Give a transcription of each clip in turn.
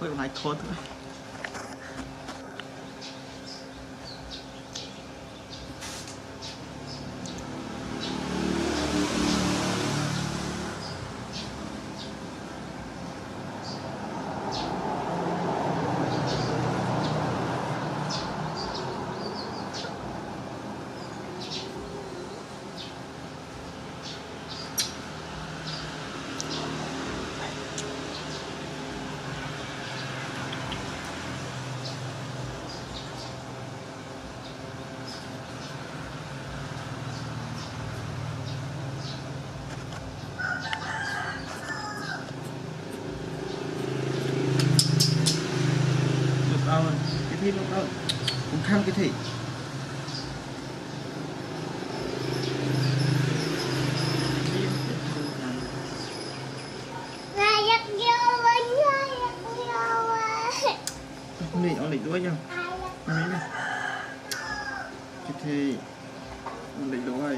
được lại khôn thôi. Cái thi nó cũng khăn cái thị này ở lịch đuôi nha cái thi lịch đuôi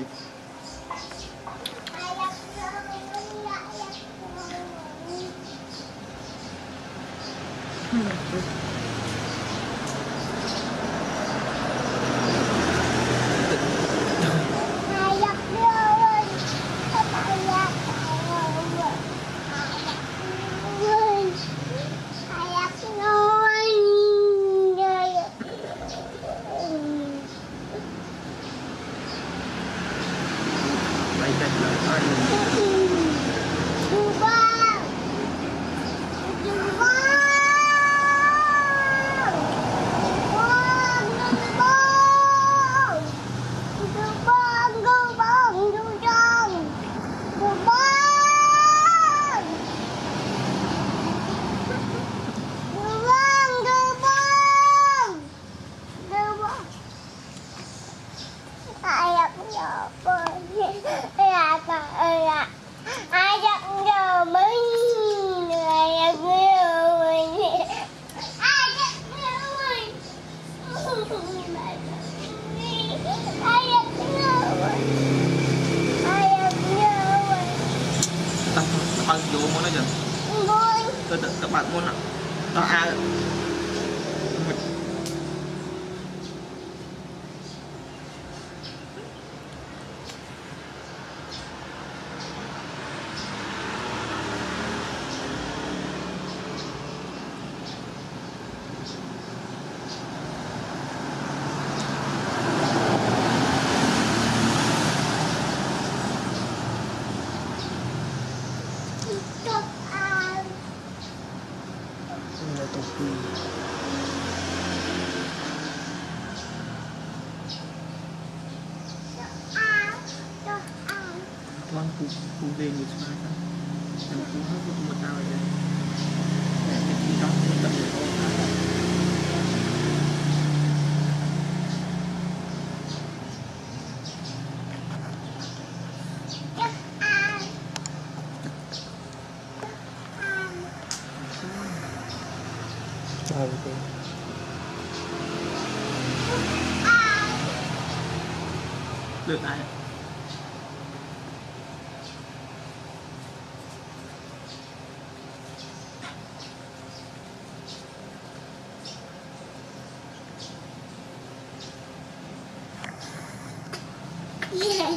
bằng vô món này chưa các bạn món nào đó ai con phụ về một số này em cũng hết một tao rồi để cái đó nó tận được được ai Yeah.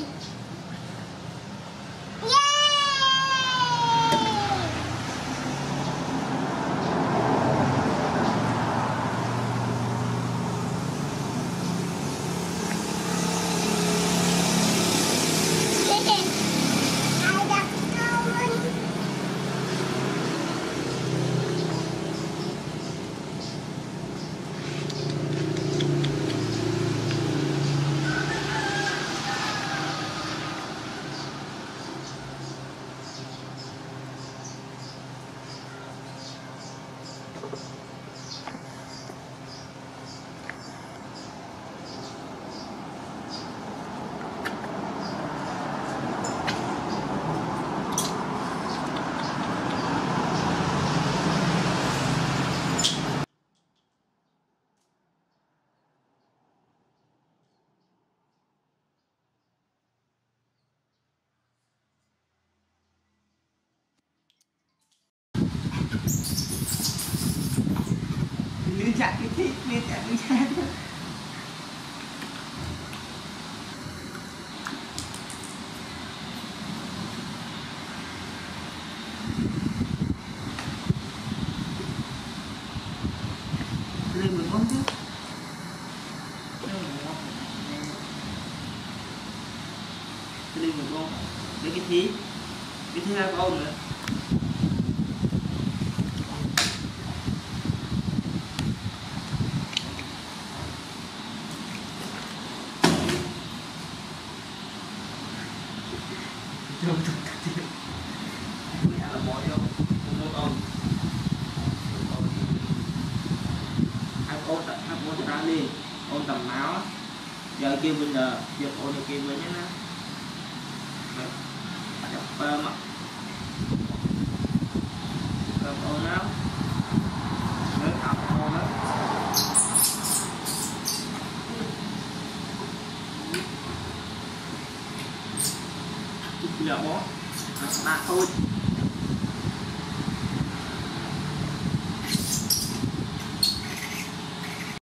chặt cái thịt đi chặt cái chặt lên mình không chứ lên mình không lấy cái thí ra của ông nữa mẹ là bói đâu ông anh ôn ra đi ôn tầm máu giờ kêu bên giờ ôn được kêu bên nhé chọc cơm ạ cơm ôn nào nước học ôn đó chút giờ bó đặt thôi